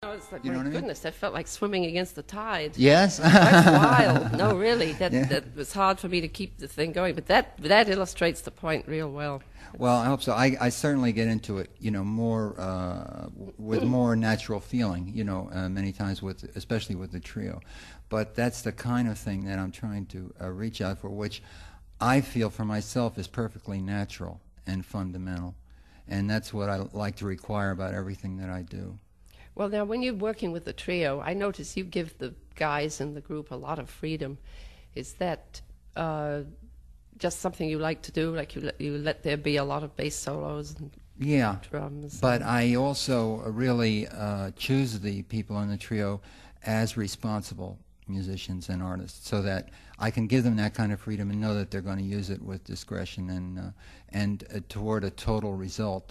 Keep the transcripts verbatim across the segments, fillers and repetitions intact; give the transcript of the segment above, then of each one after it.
I was like, You know my what I mean? goodness, that felt like swimming against the tide. Yes. That's wild. No, really, that Yeah. that was hard for me to keep the thing going. But that that illustrates the point real well. Well, I hope so. I, I certainly get into it, you know, more uh, with more natural feeling, you know, uh, many times with, especially with the trio. But that's the kind of thing that I'm trying to uh, reach out for, which I feel for myself is perfectly natural and fundamental, and that's what I like to require about everything that I do. Well, now, when you're working with the trio, I notice you give the guys in the group a lot of freedom. Is that uh, just something you like to do? Like you let, you let there be a lot of bass solos and Yeah, drums? but and I also really uh, choose the people in the trio as responsible musicians and artists, so that I can give them that kind of freedom and know that they're going to use it with discretion and uh, and uh, toward a total result.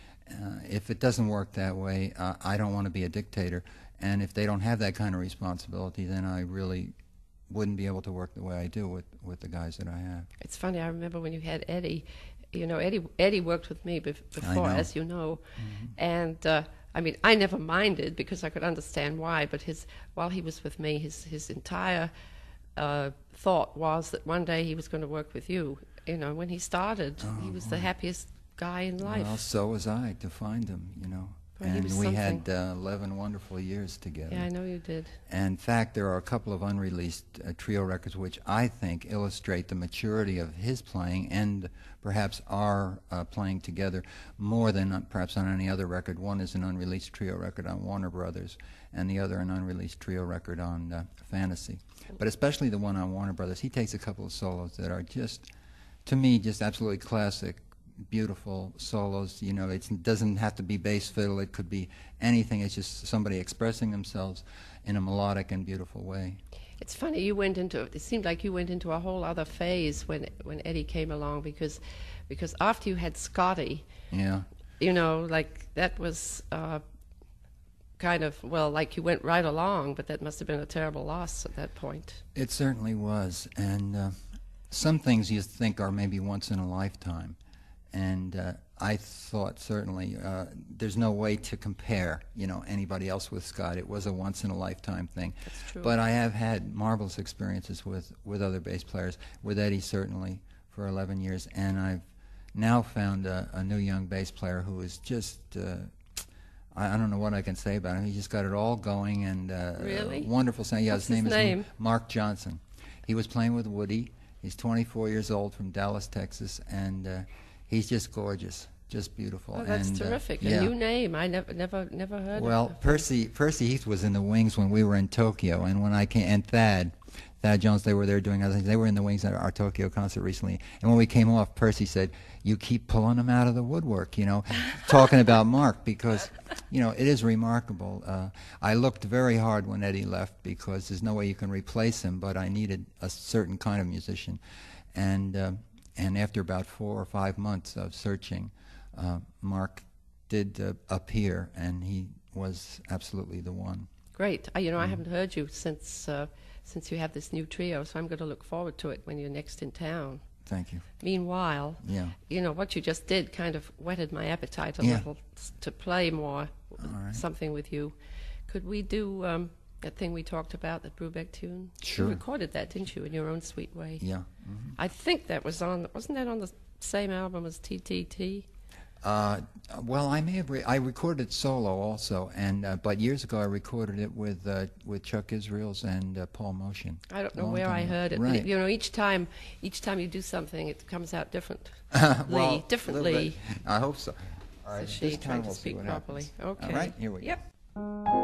Uh, if it doesn't work that way, uh, I don't want to be a dictator, and if they don't have that kind of responsibility, then I really wouldn't be able to work the way I do with, with the guys that I have. It's funny, I remember when you had Eddie, you know, Eddie Eddie worked with me bef before, know. as you know, Mm-hmm. and uh, I mean, I never minded because I could understand why, but his while he was with me, his, his entire uh, thought was that one day he was going to work with you. You know, when he started, Oh, he was boy. the happiest guy in life. Well, so was I to find him, you know. Well, he and was we something. had uh, eleven wonderful years together. Yeah, I know you did. And in fact, there are a couple of unreleased uh, trio records which I think illustrate the maturity of his playing and perhaps our uh, playing together more than uh, perhaps on any other record. One is an unreleased trio record on Warner Brothers, and the other an unreleased trio record on uh, Fantasy. But especially the one on Warner Brothers, he takes a couple of solos that are just, to me, just absolutely classic, beautiful solos. You know, it's, it doesn't have to be bass fiddle. It could be anything. It's just somebody expressing themselves in a melodic and beautiful way. It's funny, you went into, it seemed like you went into a whole other phase when when Eddie came along, because because after you had Scotty, Yeah. you know, like that was uh, kind of, well, like you went right along, but that must have been a terrible loss at that point. It certainly was. And uh, some things you think are maybe once in a lifetime. And uh, I thought certainly uh, there's no way to compare, you know, anybody else with Scott. It was a once-in-a-lifetime thing. That's true. But I have had marvelous experiences with, with other bass players, with Eddie certainly for eleven years, and I've now found a, a new young bass player who is just, uh, I, I don't know what I can say about him. He just got it all going, and uh, Really? wonderful sound. Yeah, What's his name his is name? Mark Johnson. He was playing with Woody. He's twenty-four years old, from Dallas, Texas, and uh, he's just gorgeous, just beautiful. Oh, that's and, terrific. Uh, A yeah. new name. I never never never heard Well, of it. Percy Percy Heath was in the wings when we were in Tokyo, and when I came, and Thad, Thad Jones, they were there doing other things. They were in the wings at our Tokyo concert recently, and when we came off, Percy said, "You keep pulling them out of the woodwork," you know, talking about Mark, because, you know, it is remarkable. Uh, I looked very hard when Eddie left because there's no way you can replace him, but I needed a certain kind of musician, and uh, and after about four or five months of searching, uh, Mark did uh, appear, and he was absolutely the one. Great. Uh, you know, I Mm. haven't heard you since uh, since you have this new trio, so I'm going to look forward to it when you're next in town. Thank you. Meanwhile, Yeah. you know, what you just did kind of whetted my appetite a Yeah. little s- to play more All right. something with you. Could we do um, that thing we talked about, that Brubeck tune? Sure. You recorded that, didn't you, in your own sweet way? Yeah. Mhm. I think that was on, wasn't that on the same album as T T T? Uh, well, I may have. Re I recorded it solo also, and uh, but years ago I recorded it with uh, with Chuck Israels and uh, Paul Motion. I don't know Long where time I ago. heard it. But Right. it, you know, each time, each time you do something, it comes out differently. well, a little differently. bit. I hope so. All right. Says she, this trying time to we'll see speak what properly. happens. Okay. All right. Here we Yep. go.